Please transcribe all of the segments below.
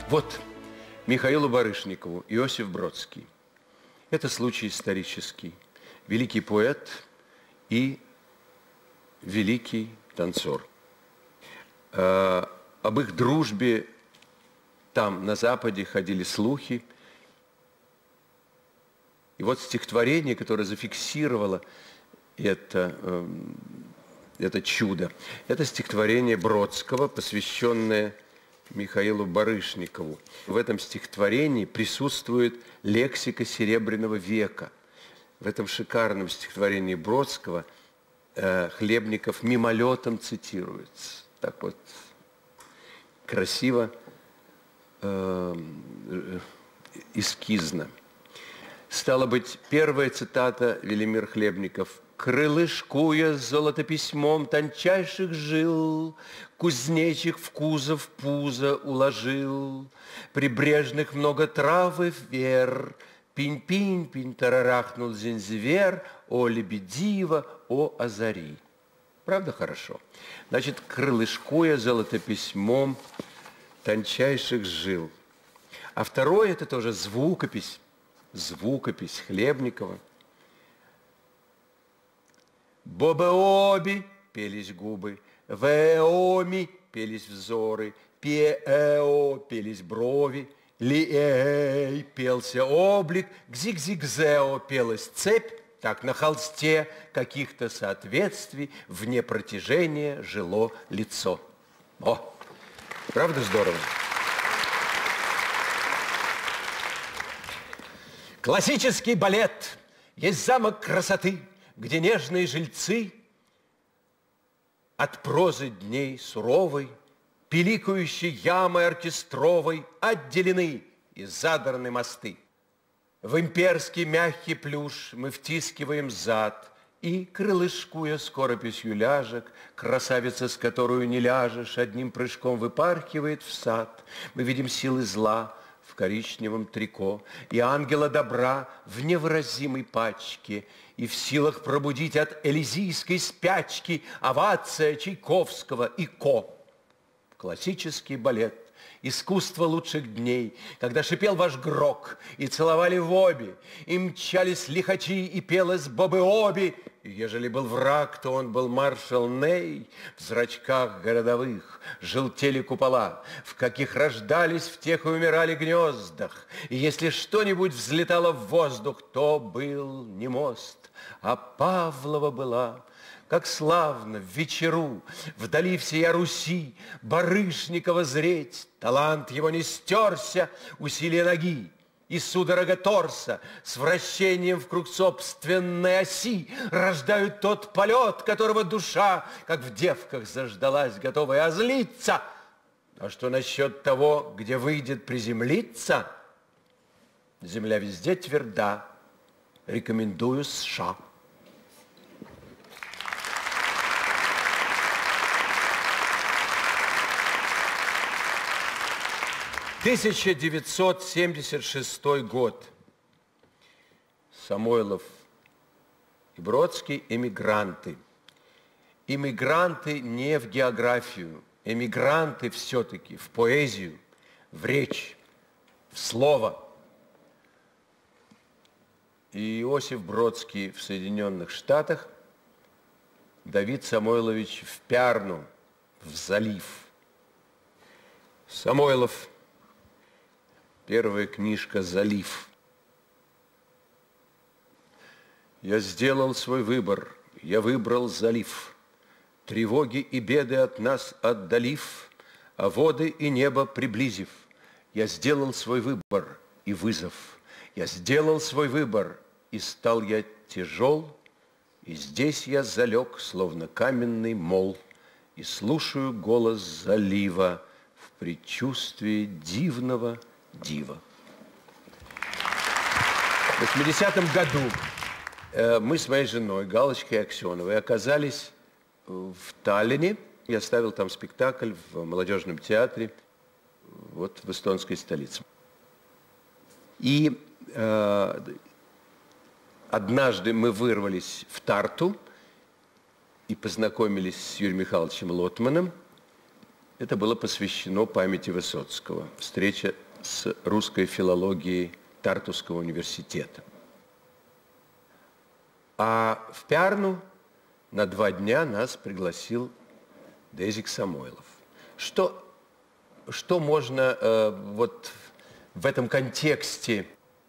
Вот Михаилу Барышникову Иосиф Бродский. Это случай исторический. Великий поэт и великий танцор. Об их дружбе там, на Западе, ходили слухи. И вот стихотворение, которое зафиксировало это чудо, это стихотворение Бродского, посвященное Михаилу Барышникову. В этом стихотворении присутствует лексика Серебряного века. В этом шикарном стихотворении Бродского Хлебников мимолетом цитируется. Так вот, красиво, эскизно. Стало быть, первая цитата Велимир Хлебников. «Крылышкуя золотописьмом тончайших жил, кузнечик в кузов пузо уложил, прибрежных много травы вер, пинь-пинь-пинь тарарахнул зензивер, о лебедива, о озари». Правда хорошо? Значит, крылышкуя золотописьмом тончайших жил. А второе, это тоже звукопись Хлебникова. Бобеоби пелись губы, веоми пелись взоры, пеэо пелись брови, лиэй пелся облик, гзиг-зиг-зео пелась цепь, так на холсте каких-то соответствий вне протяжения жило лицо. О, правда здорово? Классический балет есть замок красоты, где нежные жильцы от прозы дней суровой, пиликающей ямой оркестровой отделены и задраны мосты. В имперский мягкий плюш мы втискиваем зад, и, крылышкуя скорописью ляжек, красавица, с которую не ляжешь, одним прыжком выпархивает в сад. Мы видим силы зла в коричневом трико и ангела добра в невыразимой пачке, и в силах пробудить от элизийской спячки овация Чайковского и Ко. Классический балет, искусство лучших дней, когда шипел ваш грок, и целовали в обе, и мчались лихачи, и пелось бобы-оби, и ежели был враг, то он был маршал Ней. В зрачках городовых желтели купола, в каких рождались, в тех и умирали гнездах, и если что-нибудь взлетало в воздух, то был не мост, а Павлова была. Как славно в вечеру, вдали всея Руси, Барышникова зреть, талант его не стерся, усилие ноги и судорога торса с вращением вкруг собственной оси рождают тот полет, которого душа, как в девках, заждалась, готовая озлиться. А что насчет того, где выйдет приземлиться? Земля везде тверда. Рекомендую США. «1976 год. Самойлов и Бродский – эмигранты. Эмигранты не в географию, эмигранты все-таки в поэзию, в речь, в слово. И Иосиф Бродский в Соединенных Штатах, Давид Самойлович в Пярну, в залив. Самойлов. Первая книжка «Залив». Я сделал свой выбор, я выбрал залив. Тревоги и беды от нас отдалив, а воды и небо приблизив. Я сделал свой выбор и вызов. Я сделал свой выбор, и стал я тяжел, и здесь я залег, словно каменный мол, и слушаю голос залива в предчувствии дивного дива. В 80-м году мы с моей женой, Галочкой Аксеновой, оказались в Таллине. Я ставил там спектакль в молодежном театре, вот в эстонской столице. И однажды мы вырвались в Тарту и познакомились с Юрием Михайловичем Лотманом. Это было посвящено памяти Высоцкого. Встреча с русской филологией Тартусского университета. А в Пярну на 2 дня нас пригласил Дезик Самойлов. Что можно вот в этом контексте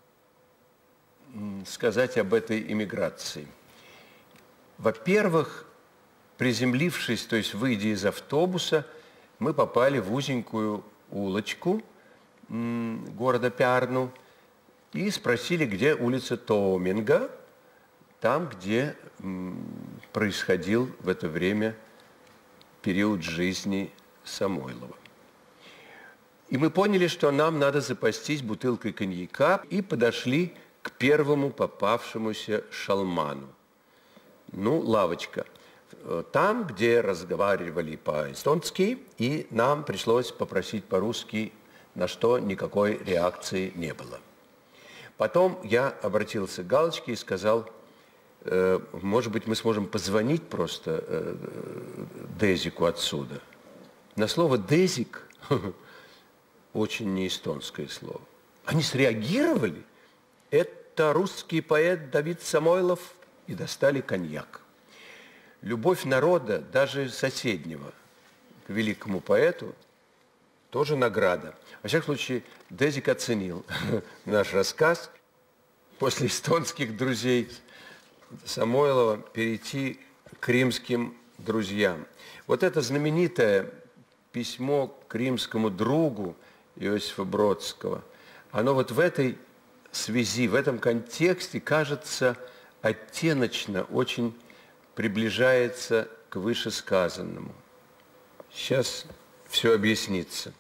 сказать об этой эмиграции? Во-первых, приземлившись, то есть выйдя из автобуса, мы попали в узенькую улочку города Пярну и спросили, где улица Тоуминга, там, где происходил в это время период жизни Самойлова. И мы поняли, что нам надо запастись бутылкой коньяка, и подошли к первому попавшемуся шалману. Ну, лавочка. Там, где разговаривали по-эстонски, и нам пришлось попросить по-русски, на что никакой реакции не было. Потом я обратился к Галочке и сказал, может быть, мы сможем позвонить просто Дезику отсюда. На слово «дезик» очень неэстонское слово. Они среагировали. Это русский поэт Давид Самойлов, и достали коньяк. Любовь народа, даже соседнего, к великому поэту, тоже награда. Во всяком случае, Дезик оценил наш рассказ. После эстонских друзей Самойлова перейти к римским друзьям. Вот это знаменитое письмо к римскому другу Иосифа Бродского, оно вот в этой связи, в этом контексте, кажется, оттеночно очень приближается к вышесказанному. Сейчас все объяснится.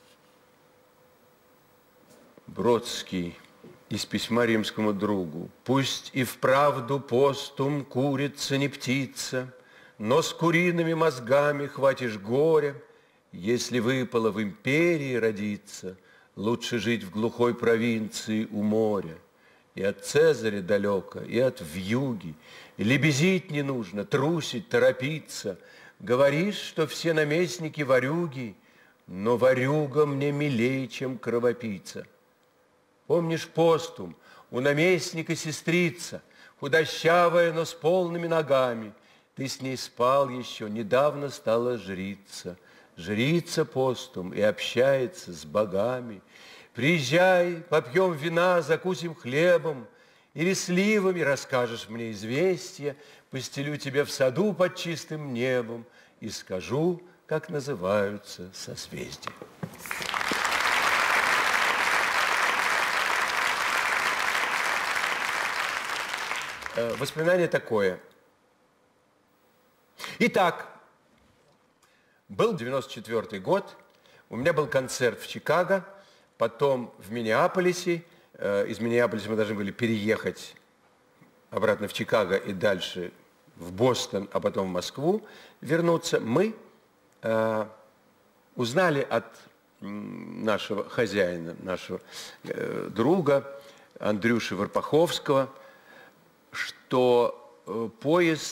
Бродский из письма римскому другу. «Пусть и вправду постум курица не птица, но с куриными мозгами хватишь горя. Если выпало в империи родиться, лучше жить в глухой провинции у моря. И от Цезаря далеко, и от вьюги. И лебезить не нужно, трусить, торопиться. Говоришь, что все наместники ворюги, но ворюга мне милее, чем кровопийца. Помнишь постум, у наместника сестрица, худощавая, но с полными ногами. Ты с ней спал еще, недавно стала жрица. Жрица постум и общается с богами. Приезжай, попьем вина, закусим хлебом, или сливами расскажешь мне известия, постелю тебя в саду под чистым небом и скажу, как называются созвездия». Воспоминание такое. Итак, был 94-й год, у меня был концерт в Чикаго, потом в Миннеаполисе. Из Миннеаполиса мы должны были переехать обратно в Чикаго и дальше в Бостон, а потом в Москву вернуться. Мы узнали от нашего хозяина, нашего друга Андрюши Варпаховского, что поезд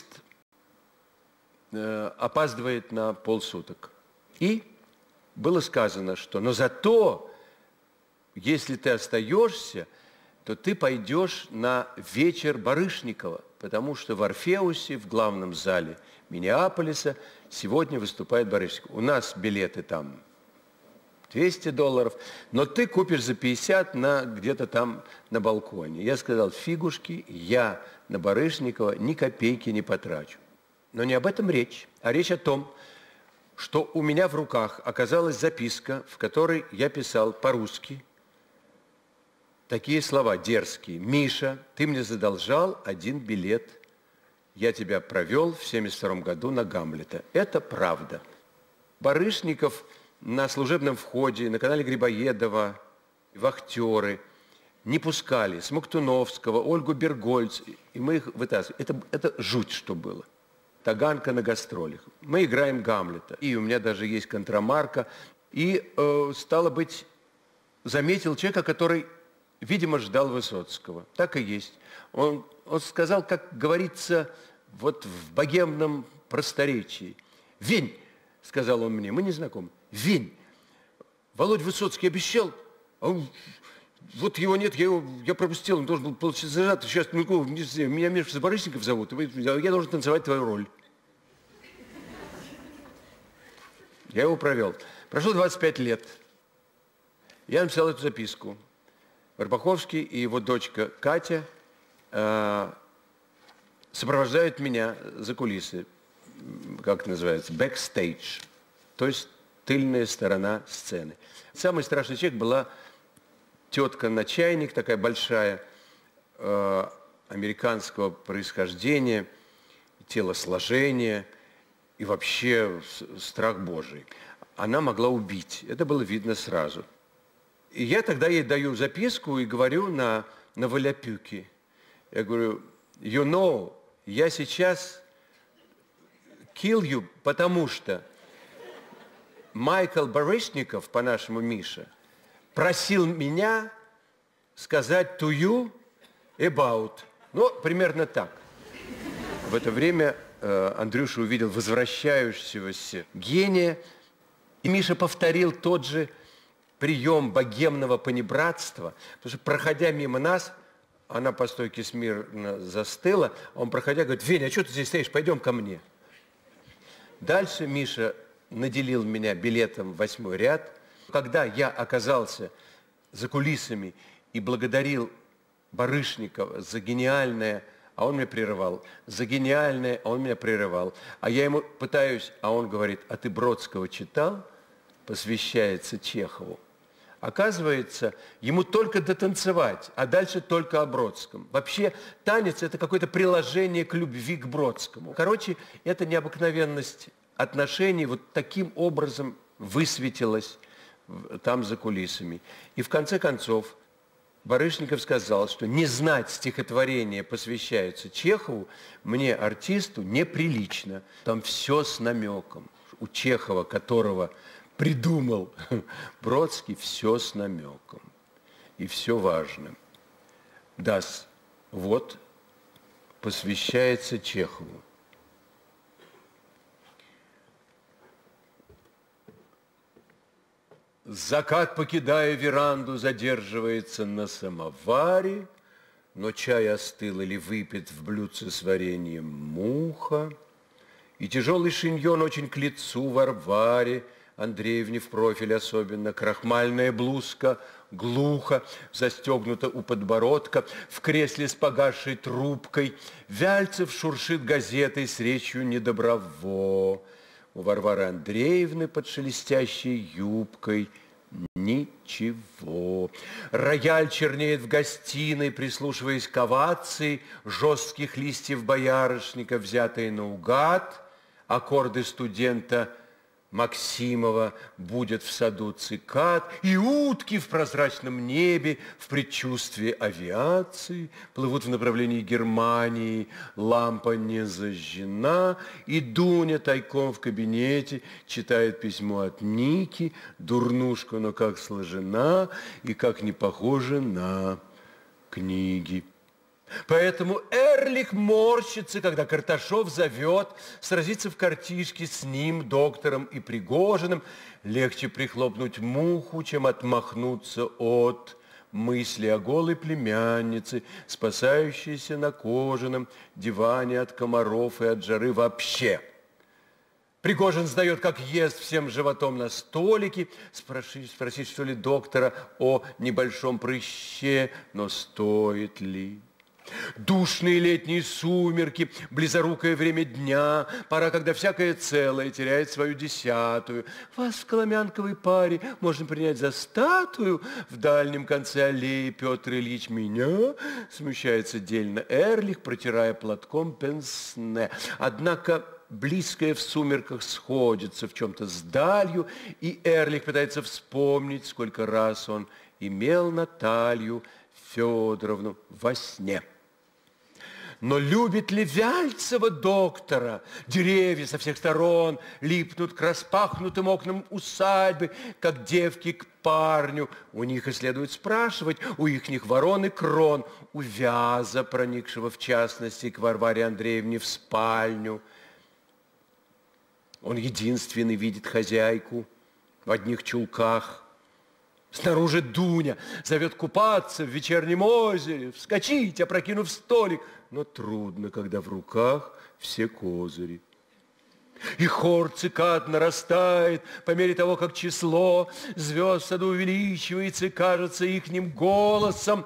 опаздывает на полсуток. И было сказано, что но зато, если ты остаешься, то ты пойдешь на вечер Барышникова, потому что в Орфеусе, в главном зале Миннеаполиса, сегодня выступает Барышников. У нас билеты там $200, но ты купишь за 50 где-то там на балконе. Я сказал, фигушки, я на Барышникова ни копейки не потрачу. Но не об этом речь, а речь о том, что у меня в руках оказалась записка, в которой я писал по-русски такие слова дерзкие. «Миша, ты мне задолжал 1 билет. Я тебя провел в 1972 году на Гамлета». Это правда. Барышников на служебном входе, на канале Грибоедова, вахтеры не пускали Смоктуновского, Ольгу Бергольц, и мы их вытаскивали. Это жуть, что было. Таганка на гастролях. Мы играем Гамлета. И у меня даже есть контрамарка. И, стало быть, заметил человека, который, видимо, ждал Высоцкого. Так и есть. Он сказал, как говорится, вот в богемном просторечии. «Вень», — сказал он мне, — мы не знакомы. Вень, Володя Высоцкий обещал, а он, вот его нет, я пропустил, он должен был получить зажат. Сейчас, меня Миша Забарышников зовут, я должен танцевать твою роль. Я его провел. Прошло 25 лет. Я написал эту записку. Варпаховский и его дочка Катя сопровождают меня за кулисы, как это называется, backstage, то есть тыльная сторона сцены. Самый страшный человек была тетка-начальник, такая большая, американского происхождения, телосложения и вообще страх Божий. Она могла убить, это было видно сразу. И я тогда ей даю записку и говорю на валяпюке. Я говорю, you know, я сейчас kill you, потому что Майкл Барышников, по-нашему Миша, просил меня сказать to you about. Ну, примерно так. В это время Андрюша увидел возвращающегося гения, и Миша повторил тот же прием богемного понебратства, потому что, проходя мимо нас, она по стойке смирно застыла, а он, проходя, говорит, Веня, а что ты здесь стоишь, пойдем ко мне. Дальше Миша наделил меня билетом в 8-й ряд. Когда я оказался за кулисами и благодарил Барышникова за гениальное, а он меня прерывал, за гениальное, а он меня прерывал, а я ему пытаюсь, а он говорит, а ты Бродского читал? Посвящается Чехову. Оказывается, ему только дотанцевать, а дальше только о Бродском. Вообще, танец – это какое-то приложение к любви к Бродскому. Короче, эта необыкновенность отношений вот таким образом высветилась там за кулисами. И в конце концов Барышников сказал, что не знать стихотворения посвящаются Чехову мне, артисту, неприлично. Там все с намеком. У Чехова, которого придумал Бродский, все с намеком. И все важно. Das вот посвящается Чехову. Закат, покидая веранду, задерживается на самоваре, но чай остыл или выпит в блюдце с вареньем муха, и тяжелый шиньон очень к лицу Варваре Андреевне в профиль особенно, крахмальная блузка глухо застегнута у подбородка, в кресле с погасшей трубкой Вяльцев шуршит газетой с речью недоброво. У Варвары Андреевны под шелестящей юбкой ничего. Рояль чернеет в гостиной, прислушиваясь к овации жестких листьев боярышника, взятые наугад. Аккорды студента Максимова будет в саду цикад, и утки в прозрачном небе в предчувствии авиации плывут в направлении Германии. Лампа не зажжена, и Дуня тайком в кабинете читает письмо от Ники. Дурнушка, но как сложена и как не похожа на книги. Поэтому Эрлих морщится, когда Карташов зовет сразиться в картишке с ним, доктором и Пригожиным. Легче прихлопнуть муху, чем отмахнуться от мысли о голой племяннице, спасающейся на кожаном диване от комаров и от жары вообще. Пригожин сдает, как ест, всем животом на столике, спросить, что ли, доктора о небольшом прыще, но стоит ли? Душные летние сумерки, близорукое время дня, пора, когда всякое целое теряет свою десятую. Вас в коломянковой паре можно принять за статую. В дальнем конце аллеи Петр Ильич меня, смущается дельно Эрлих, протирая платком пенсне. Однако близкое в сумерках сходится в чем-то с далью, и Эрлих пытается вспомнить, сколько раз он имел Наталью Федоровну во сне. Но любит ли Вяльцева доктора? Деревья со всех сторон липнут к распахнутым окнам усадьбы, как девки к парню. У них и следует спрашивать, у ихних ворон и крон, у Вяза, проникшего в частности к Варваре Андреевне в спальню. Он единственный видит хозяйку в одних чулках. Снаружи Дуня зовет купаться в вечернем озере, вскочить, опрокинув столик. Но трудно, когда в руках все козыри. И хор цикад нарастает по мере того, как число звезд в саду увеличивается и кажется ихним голосом.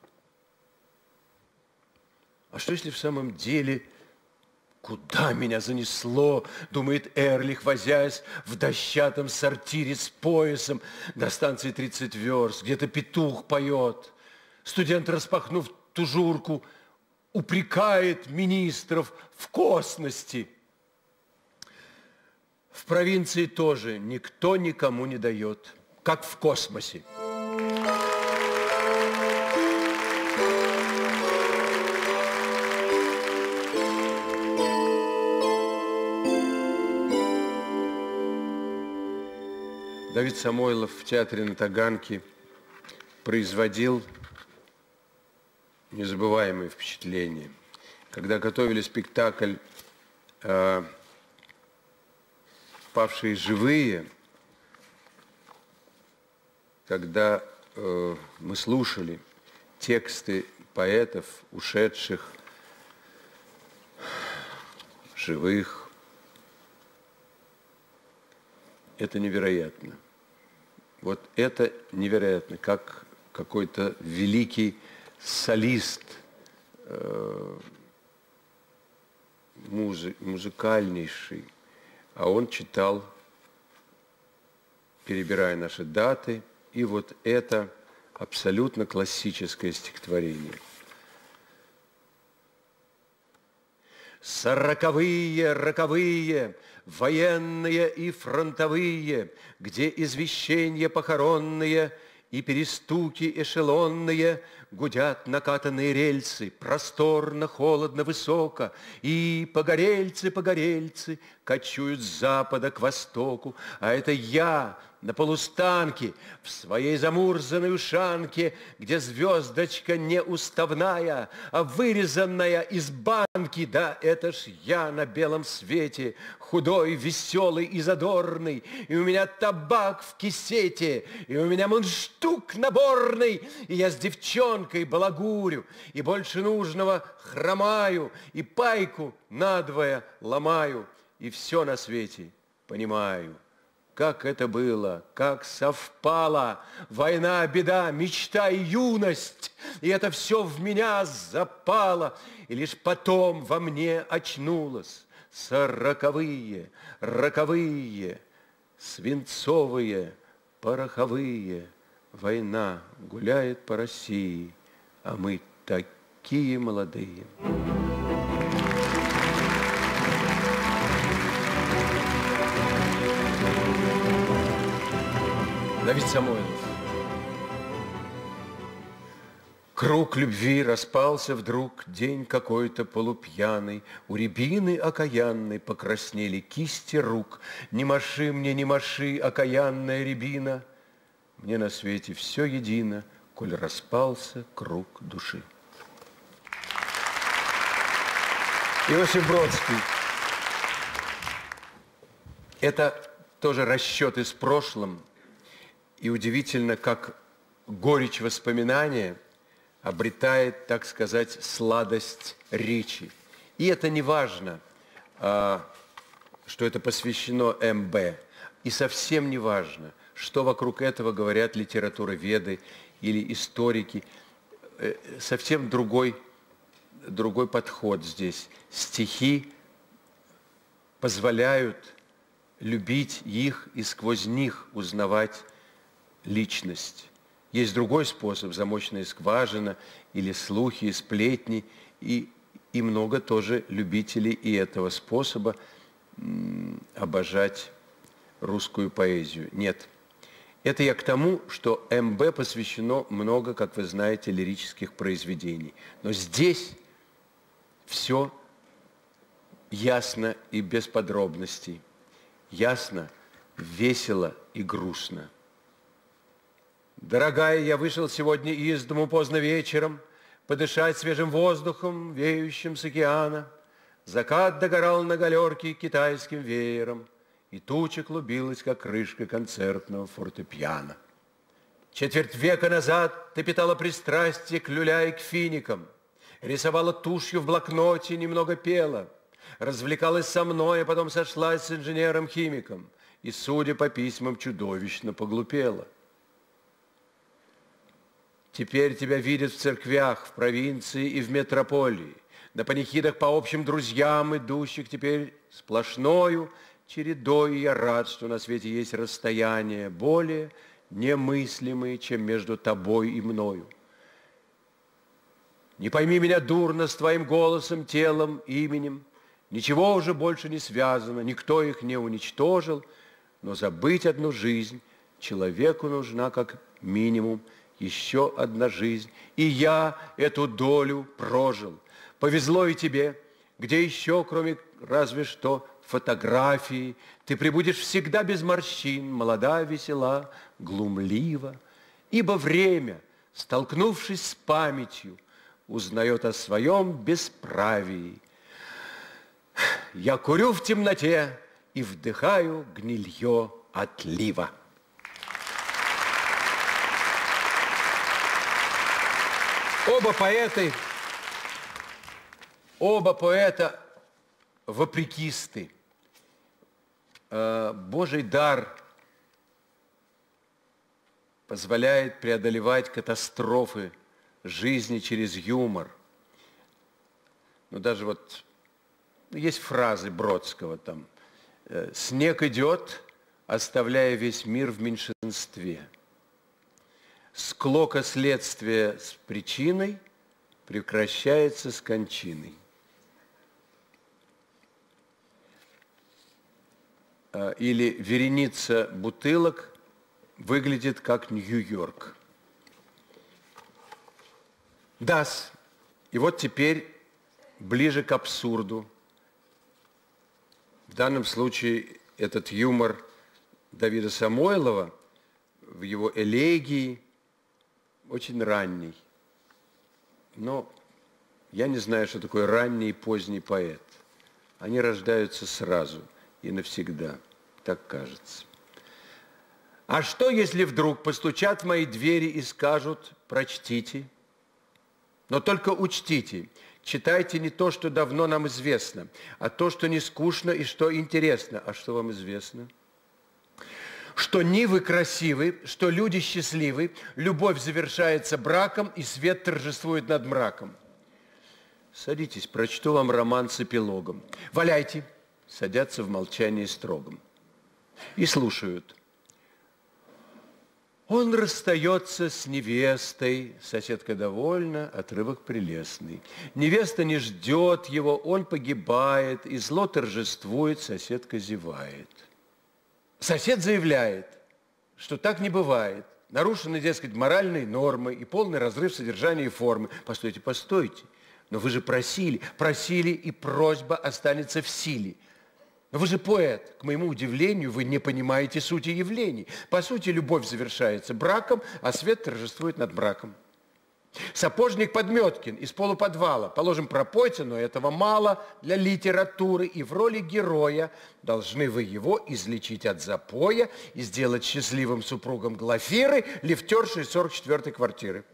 А что, если в самом деле... Куда меня занесло, думает Эрлих, возясь в дощатом сортире с поясом. До станции 30 верст, где-то петух поет. Студент, распахнув тужурку, упрекает министров в косности. В провинции тоже никто никому не дает, как в космосе. Давид Самойлов в театре на Таганке производил незабываемые впечатления. Когда готовили спектакль «Павшие живые», когда мы слушали тексты поэтов, ушедших, живых, это невероятно. Вот это невероятно, как какой-то великий солист, музыкальнейший, а он читал, перебирая наши даты, и вот это абсолютно классическое стихотворение. Сороковые, роковые, военные и фронтовые, где извещения похоронные и перестуки эшелонные, гудят накатанные рельсы, просторно, холодно, высоко, и погорельцы, погорельцы кочуют с запада к востоку, а это я на полустанке, в своей замурзанной ушанке, где звездочка не уставная, а вырезанная из банки. Да, это ж я на белом свете, худой, веселый и задорный, и у меня табак в кисете, и у меня мундштук наборный, и я с девчонкой балагурю, и больше нужного хромаю, и пайку надвое ломаю, и все на свете понимаю. Как это было, как совпало, война, беда, мечта и юность, и это все в меня запало, и лишь потом во мне очнулось. Сороковые, роковые, свинцовые, пороховые, война гуляет по России, а мы такие молодые. Давид Самойлов. Круг любви распался вдруг, день какой-то полупьяный, у рябины окаянной покраснели кисти рук. Не маши мне, не маши, окаянная рябина, мне на свете все едино, коль распался круг души. Иосиф Бродский. Это тоже расчеты с прошлым. И удивительно, как горечь воспоминания обретает, так сказать, сладость речи. И это не важно, что это посвящено МБ. И совсем не важно, что вокруг этого говорят литературоведы или историки. Совсем другой подход здесь. Стихи позволяют любить их и сквозь них узнавать личность. Есть другой способ, замочная скважина или слухи, и сплетни, и много тоже любителей и этого способа обожать русскую поэзию. Нет. Это я к тому, что МБ посвящено много, как вы знаете, лирических произведений. Но здесь все ясно и без подробностей. Ясно, весело и грустно. Дорогая, я вышел сегодня из дому поздно вечером, подышать свежим воздухом, веющим с океана. Закат догорал на галерке китайским веером, и туча клубилась, как крышка концертного фортепиано. Четверть века назад ты питала пристрастие к люля и к финикам, рисовала тушью в блокноте, немного пела, развлекалась со мной, а потом сошлась с инженером-химиком и, судя по письмам, чудовищно поглупела. Теперь тебя видят в церквях, в провинции и в метрополии, на панихидах по общим друзьям, идущих теперь сплошною чередой. Я рад, что на свете есть расстояния более немыслимые, чем между тобой и мною. Не пойми меня дурно с твоим голосом, телом, именем. Ничего уже больше не связано, никто их не уничтожил, но забыть одну жизнь человеку нужна как минимум еще одна жизнь. И я эту долю прожил. Повезло и тебе, где еще, кроме разве что фотографии, ты пребудешь всегда без морщин, молода, весела, глумлива. Ибо время, столкнувшись с памятью, узнает о своем бесправии. Я курю в темноте и вдыхаю гнилье отлива. Оба поэта вопрекисты. Божий дар позволяет преодолевать катастрофы жизни через юмор. Ну, даже вот есть фразы Бродского там: «Снег идет, оставляя весь мир в меньшинстве. Склока следствия с причиной прекращается с кончиной». Или вереница бутылок выглядит как Нью-Йорк. Да-с. И вот теперь ближе к абсурду. В данном случае этот юмор Давида Самойлова в его элегии очень ранний. Но я не знаю, что такое ранний и поздний поэт. Они рождаются сразу и навсегда, так кажется. А что, если вдруг постучат в мои двери и скажут: прочтите? Но только учтите, читайте не то, что давно нам известно, а то, что не скучно и что интересно. А что вам известно? Что нивы красивы, что люди счастливы, любовь завершается браком, и свет торжествует над мраком. Садитесь, прочту вам роман с эпилогом. Валяйте. Садятся в молчании строгом. И слушают. Он расстается с невестой, соседка довольна, отрывок прелестный. Невеста не ждет его, он погибает, и зло торжествует, соседка зевает. Сосед заявляет, что так не бывает. Нарушены, дескать, моральные нормы и полный разрыв содержания и формы. Постойте, постойте, но вы же просили, и просьба останется в силе. Но вы же поэт. К моему удивлению, вы не понимаете сути явлений. По сути, любовь завершается браком, а свет торжествует над браком. Сапожник Подметкин из полуподвала. Положим, пропойте, но этого мало для литературы. И в роли героя должны вы его излечить от запоя и сделать счастливым супругом Глафиры, лифтершей 44-й квартиры.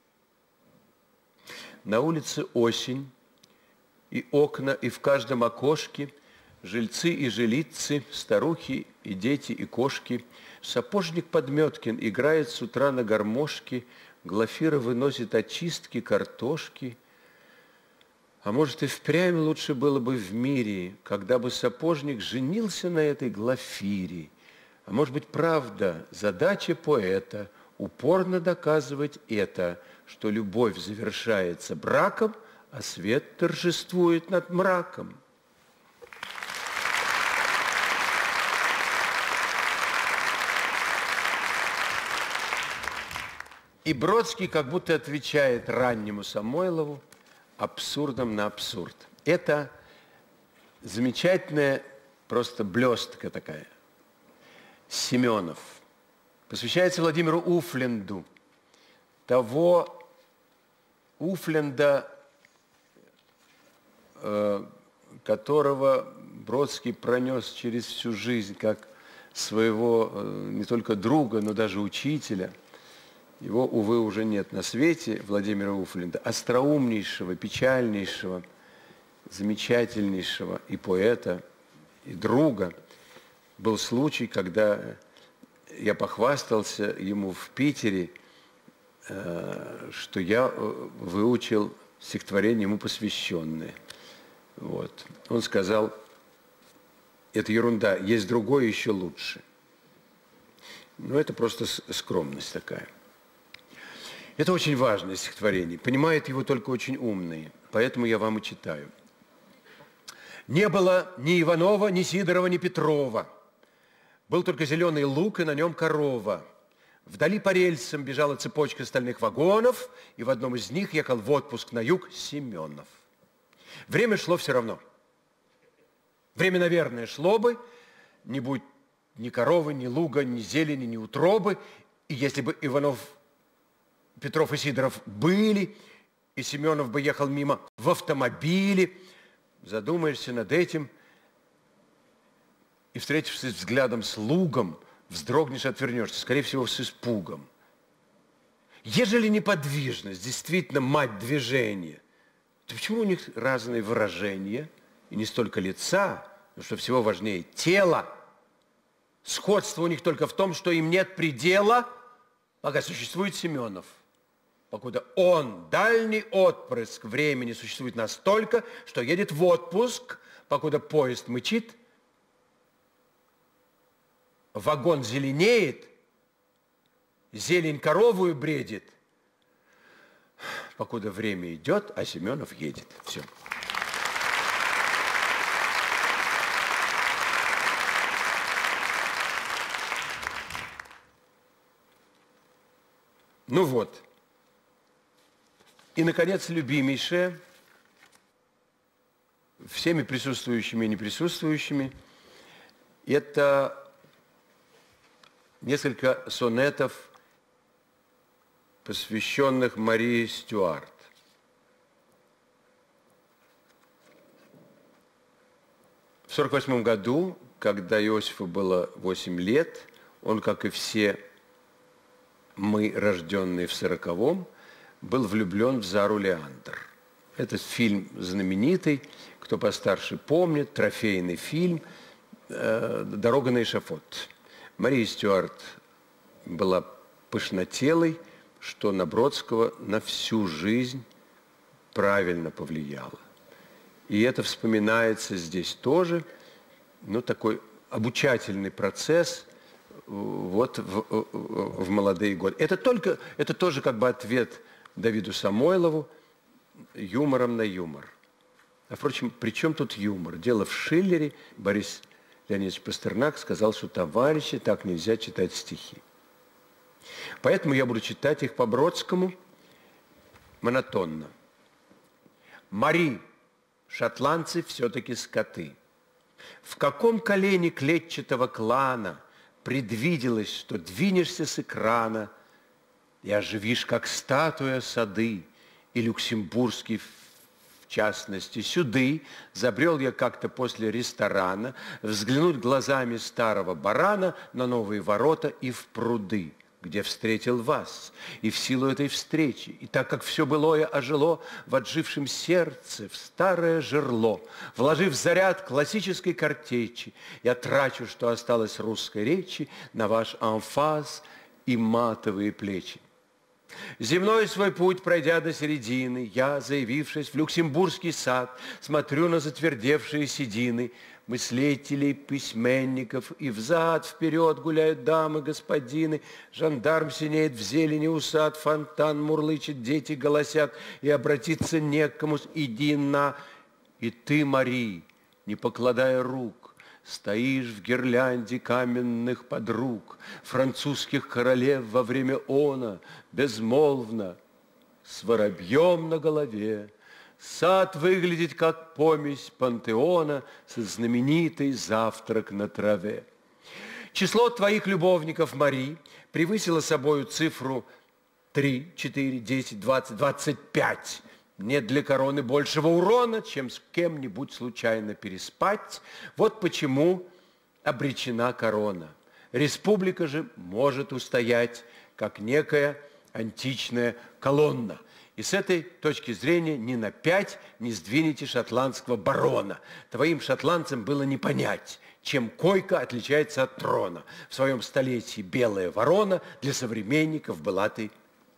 На улице осень, и окна, и в каждом окошке жильцы и жилицы, старухи и дети и кошки. Сапожник Подметкин играет с утра на гармошке, Глафира выносит очистки картошки. А может, и впрямь лучше было бы в мире, когда бы сапожник женился на этой Глафире. А может быть, правда, задача поэта упорно доказывать это, что любовь завершается браком, а свет торжествует над мраком. И Бродский как будто отвечает раннему Самойлову абсурдом на абсурд. Это замечательная просто блестка такая. Семенов. Посвящается Владимиру Уфленду. Того Уфленда, которого Бродский пронес через всю жизнь как своего не только друга, но даже учителя. Его, увы, уже нет на свете, Владимира Уфлинда, остроумнейшего, печальнейшего, замечательнейшего и поэта, и друга. Был случай, когда я похвастался ему в Питере, что я выучил стихотворение ему посвященное. Вот. Он сказал: это ерунда, есть другое еще лучше. Ну, это просто скромность такая. Это очень важное стихотворение. Понимают его только очень умные, поэтому я вам и читаю. Не было ни Иванова, ни Сидорова, ни Петрова. Был только зеленый луг, и на нем корова. Вдали по рельсам бежала цепочка стальных вагонов, и в одном из них ехал в отпуск на юг Семенов. Время шло все равно. Время, наверное, шло бы, не будь ни коровы, ни луга, ни зелени, ни утробы. И если бы Иванов, Петров и Сидоров были, и Семенов бы ехал мимо в автомобиле, задумаешься над этим, и, встретившись взглядом с лугом, вздрогнешь и отвернешься, скорее всего, с испугом. Ежели неподвижность действительно мать движения, то почему у них разные выражения, и не столько лица, но что всего важнее тело? Сходство у них только в том, что им нет предела, пока существует Семенов. Покуда он, дальний отпрыск времени, существует настолько, что едет в отпуск, покуда поезд мычит, вагон зеленеет, зелень коровую бредит, покуда время идет, а Семенов едет. Все. Ну вот. И, наконец, любимейшее, всеми присутствующими и неприсутствующими, это несколько сонетов, посвященных Марии Стюарт. В 1948 году, когда Иосифу было 8 лет, он, как и все мы, рожденные в 40-м, был влюблен в Зару Леандр. Этот фильм знаменитый, кто постарше помнит, трофейный фильм «Дорога на эшафот». Мария Стюарт была пышнотелой, что на Бродского на всю жизнь правильно повлияло. И это вспоминается здесь тоже, ну, такой обучательный процесс вот в молодые годы. Это тоже как бы ответ Давиду Самойлову юмором на юмор. А, впрочем, при чем тут юмор? Дело в Шиллере. Борис Леонидович Пастернак сказал, что товарищи, так нельзя читать стихи. Поэтому я буду читать их по Бродскому монотонно. Мари, шотландцы все-таки скоты. В каком колене клетчатого клана предвиделось, что двинешься с экрана и оживишь, как статуя, сады, и люксембургский в частности. Сюды забрел я как-то после ресторана взглянуть глазами старого барана на новые ворота и в пруды, где встретил вас, и в силу этой встречи, и так как все былое ожило в отжившем сердце, в старое жерло, вложив заряд классической картечи, я трачу, что осталось русской речи, на ваш эмфаз и матовые плечи. Земной свой путь пройдя до середины, я, заявившись в Люксембургский сад, смотрю на затвердевшие седины мыслителей, письменников, и взад-вперед гуляют дамы, господины, жандарм синеет в зелени усад, фонтан мурлычет, дети голосят, и обратиться не к кому, иди на... И ты, Мари, не покладая рук, стоишь в гирлянде каменных подруг, французских королев во время она, безмолвно, с воробьем на голове. Сад выглядит, как помесь пантеона со знаменитой «Завтрак на траве». Число твоих любовников, Мари, превысило собою цифру 3, 4, 10, 20, 25. Нет для короны большего урона, чем с кем-нибудь случайно переспать. Вот почему обречена корона. Республика же может устоять, как некая античная колонна. И с этой точки зрения ни на 5 не сдвинете шотландского барона. Твоим шотландцам было не понять, чем койка отличается от трона. В своем столетии белая ворона для современников была ты.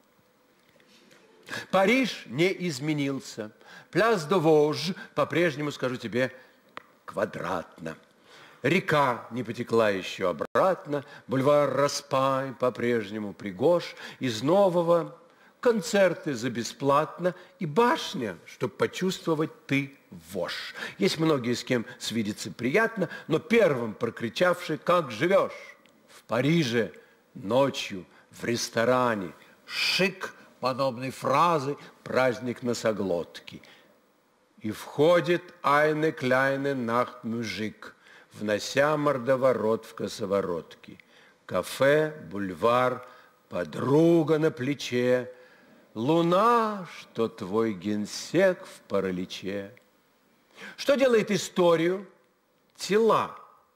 Париж не изменился. Пляс де Вож по-прежнему, скажу тебе, квадратно. Река не потекла еще обратно, бульвар Распай по-прежнему пригож, из нового концерты за бесплатно и башня, чтобы почувствовать ты вошь. Есть многие, с кем свидеться приятно, но первым прокричавший «Как живешь?» В Париже ночью в ресторане шик подобной фразы праздник носоглотки. И входит «Eine kleine Nachtmusik», внося мордоворот в косоворотки. Кафе, бульвар, подруга на плече, луна, что твой генсек в параличе. Что делает историю? Тела.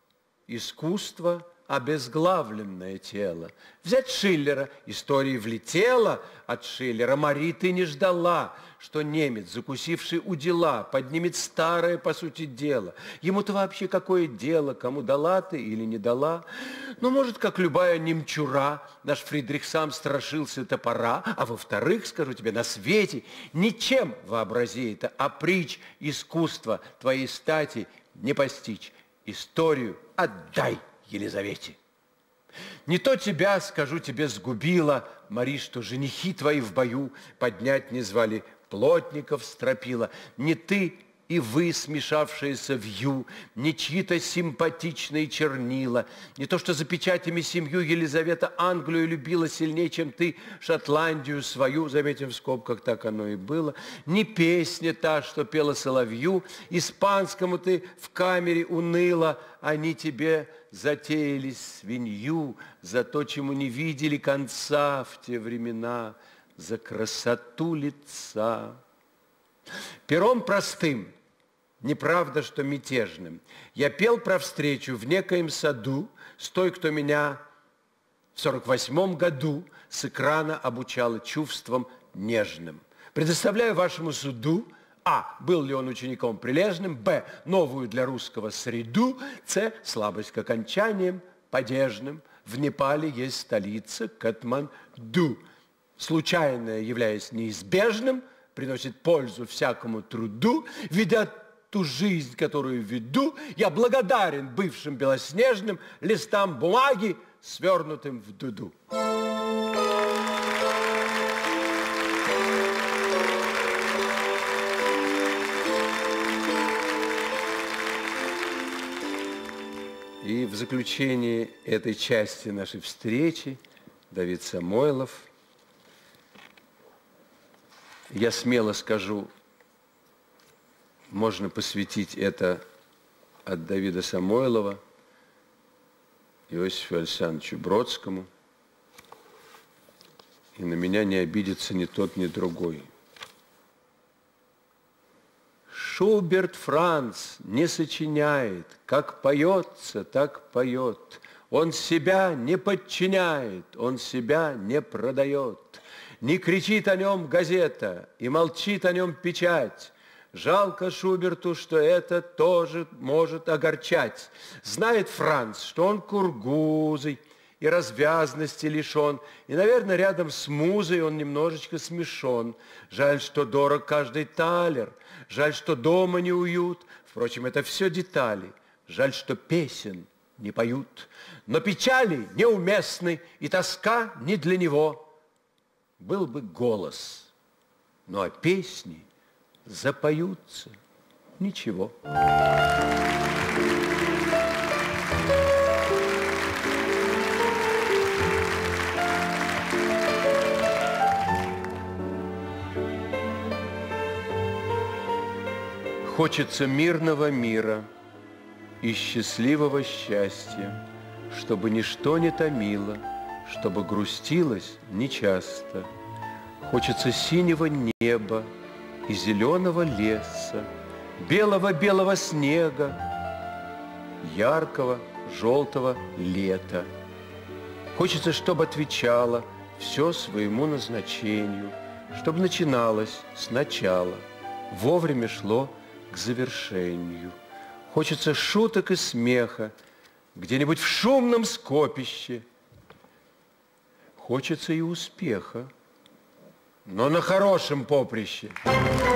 Искусство – обезглавленное тело. Взять Шиллера. История влетела от Шиллера. Мари, ты не ждала, что немец, закусивший у дела, поднимет старое, по сути, дело. Ему-то вообще какое дело, кому дала ты или не дала? Ну, может, как любая немчура, наш Фридрих сам страшился топора, а во-вторых, скажу тебе, на свете ничем, вообрази это, а притч искусства твоей стати не постичь. Историю отдай Елизавете. Не то тебя, скажу тебе, сгубило, Мари, что женихи твои в бою поднять не звали плотников стропила, не ты и вы, смешавшиеся вью, не чьи-то симпатичные чернила, не то, что за печатями семью Елизавета Англию любила сильнее, чем ты Шотландию свою, заметим в скобках, так оно и было, не песня та, что пела соловью, испанскому ты в камере уныла, они тебе затеяли свинью за то, чему не видели конца в те времена, за красоту лица. Пером простым, неправда, что мятежным, я пел про встречу в некоем саду с той, кто меня в 48 году с экрана обучала чувствам нежным. Предоставляю вашему суду: а. Был ли он учеником прилежным? Б. Новую для русского среду. С. Слабость к окончаниям падежным. В Непале есть столица Катманду. Случайное, являясь неизбежным, приносит пользу всякому труду. Ведя ту жизнь, которую веду, я благодарен бывшим белоснежным листам бумаги, свернутым в дуду. И в заключении этой части нашей встречи Давид Самойлов. Я смело скажу, можно посвятить это от Давида Самойлова Иосифу Александровичу Бродскому, и на меня не обидится ни тот, ни другой. Шуберт Франц не сочиняет, как поется, так поет. Он себя не подчиняет, он себя не продает. Не кричит о нем газета и молчит о нем печать. Жалко Шуберту, что это тоже может огорчать. Знает Франц, что он кургузый и развязности лишен, и, наверное, рядом с музой он немножечко смешон. Жаль, что дорог каждый талер, жаль, что дома не уют. Впрочем, это все детали. Жаль, что песен не поют. Но печали неуместны, и тоска не для него. Был бы голос, ну а песни запоются. Ничего. Хочется мирного мира и счастливого счастья, чтобы ничто не томило, чтобы грустилось нечасто. Хочется синего неба и зеленого леса, белого-белого снега, яркого желтого лета. Хочется, чтобы отвечало все своему назначению, чтобы начиналось сначала, вовремя шло к завершению. Хочется шуток и смеха где-нибудь в шумном скопище. Хочется и успеха, но на хорошем поприще.